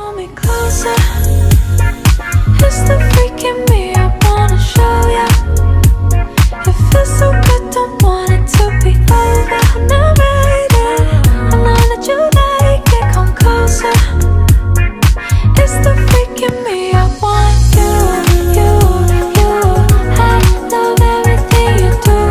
Pull me closer. It's the freak in me I wanna show ya. It feels so good, don't want it to be over. Now ready, I know that you like it, come closer. It's the freak in me I want you. I love everything you do.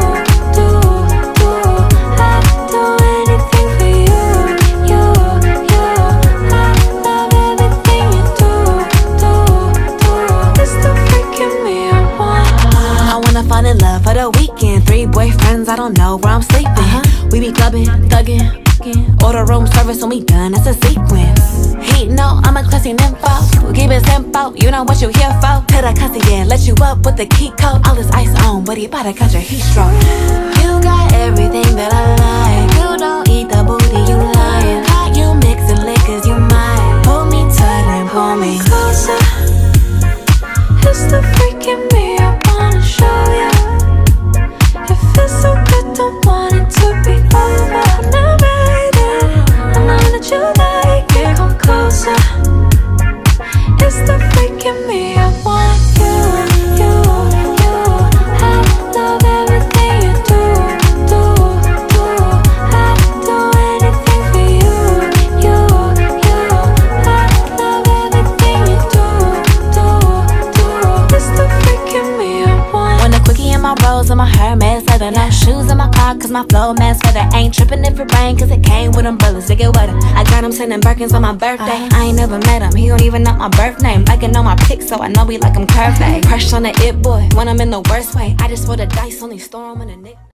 I'd do anything for you. I love everything you do. It's the freak in me I want. I wanna fall in love for the weekend. 3 boyfriends, I don't know where I'm sleeping. We be clubbing, thugging, order room service when we done, it's a sequence. He know I'm a classy nympho, we'll keep it simple, you know what you here for. Tell the concierge, let you up with the key code. All this ice on, but he bout to catch a heat stroke. You got everything that I like. You don't eat the booty, you lying. How you mixing liquors, you might pull me tight and pull me closer. It's the freak in me I wanna show ya. It feels so good, don't want it to be over. Now baby, I know that you like it, come closer. It's the freak in me I want you. I love everything you do. I'd do anything for you. I love everything you do. It's the freak in me I want. When the quickie in my rolls and my Hermes leather, no shoes in my car cause my flow man's feather. Ain't tripping if it rain cause it came with umbrellas to get wetter. I got him sending Birkins on my birthday. I ain't never met him, he don't even know my birth name. Liking on my pics so I know he like him curved. Crush on the it boy when I'm in the worst way. I just roll the dice, only store him in a nick.